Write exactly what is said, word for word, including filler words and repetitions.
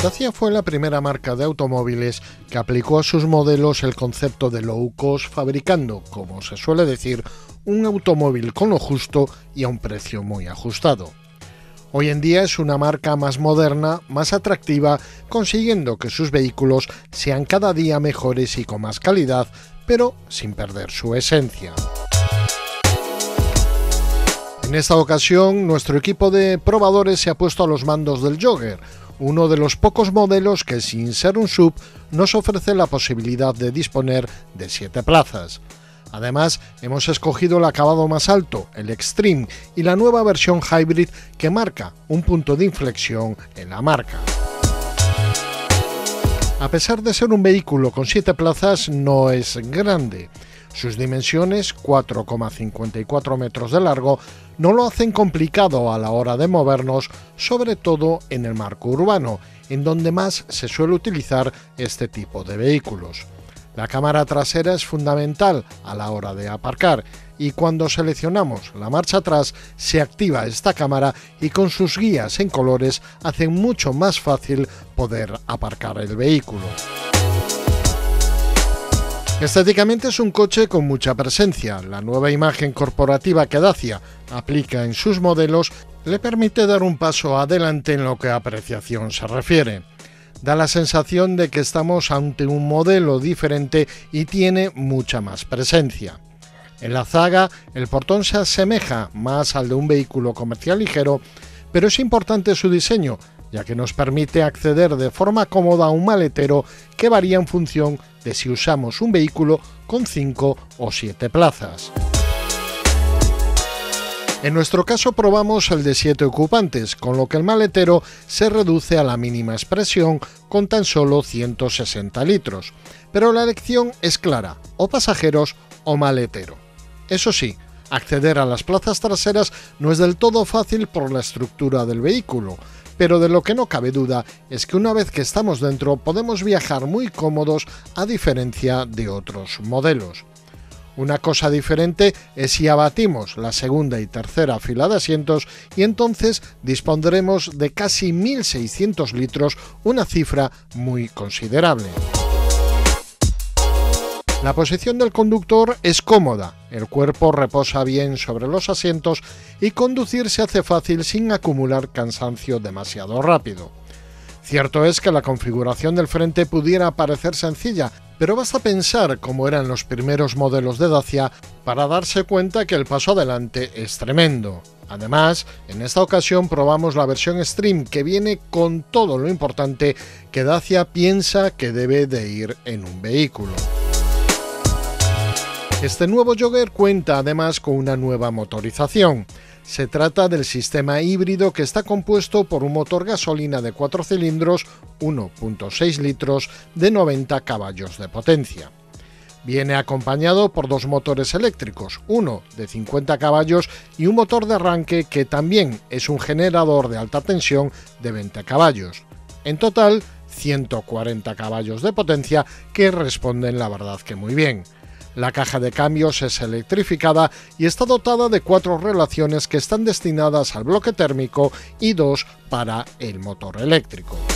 Dacia fue la primera marca de automóviles que aplicó a sus modelos el concepto de low cost, fabricando, como se suele decir, un automóvil con lo justo y a un precio muy ajustado. Hoy en día es una marca más moderna, más atractiva, consiguiendo que sus vehículos sean cada día mejores y con más calidad, pero sin perder su esencia. En esta ocasión, nuestro equipo de probadores se ha puesto a los mandos del Jogger, uno de los pocos modelos que, sin ser un S U V, nos ofrece la posibilidad de disponer de siete plazas. Además, hemos escogido el acabado más alto, el Extreme, y la nueva versión Hybrid que marca un punto de inflexión en la marca. A pesar de ser un vehículo con siete plazas, no es grande. Sus dimensiones, cuatro coma cincuenta y cuatro metros de largo, no lo hacen complicado a la hora de movernos, sobre todo en el marco urbano, en donde más se suele utilizar este tipo de vehículos. La cámara trasera es fundamental a la hora de aparcar y cuando seleccionamos la marcha atrás se activa esta cámara y con sus guías en colores hacen mucho más fácil poder aparcar el vehículo. Estéticamente es un coche con mucha presencia. La nueva imagen corporativa que Dacia aplica en sus modelos le permite dar un paso adelante en lo que a apreciación se refiere. Da la sensación de que estamos ante un modelo diferente y tiene mucha más presencia. En la zaga, el portón se asemeja más al de un vehículo comercial ligero, pero es importante su diseño, ya que nos permite acceder de forma cómoda a un maletero que varía en función de si usamos un vehículo con cinco o siete plazas. En nuestro caso probamos el de siete ocupantes, con lo que el maletero se reduce a la mínima expresión con tan solo ciento sesenta litros, pero la elección es clara, o pasajeros o maletero. Eso sí, acceder a las plazas traseras no es del todo fácil por la estructura del vehículo, pero de lo que no cabe duda es que una vez que estamos dentro podemos viajar muy cómodos a diferencia de otros modelos. Una cosa diferente es si abatimos la segunda y tercera fila de asientos y entonces dispondremos de casi mil seiscientos litros, una cifra muy considerable. La posición del conductor es cómoda, el cuerpo reposa bien sobre los asientos y conducir se hace fácil sin acumular cansancio demasiado rápido. Cierto es que la configuración del frente pudiera parecer sencilla, pero basta pensar cómo eran los primeros modelos de Dacia para darse cuenta que el paso adelante es tremendo. Además, en esta ocasión probamos la versión Extreme, que viene con todo lo importante que Dacia piensa que debe de ir en un vehículo. Este nuevo Jogger cuenta además con una nueva motorización. Se trata del sistema híbrido que está compuesto por un motor gasolina de cuatro cilindros, uno punto seis litros, de noventa caballos de potencia. Viene acompañado por dos motores eléctricos, uno de cincuenta caballos y un motor de arranque que también es un generador de alta tensión de veinte caballos. En total, ciento cuarenta caballos de potencia que responden la verdad que muy bien. La caja de cambios es electrificada y está dotada de cuatro relaciones que están destinadas al bloque térmico y dos para el motor eléctrico.